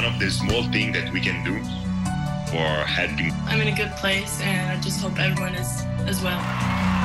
of the small things that we can do for helping. I'm in a good place, and I just hope everyone is as well.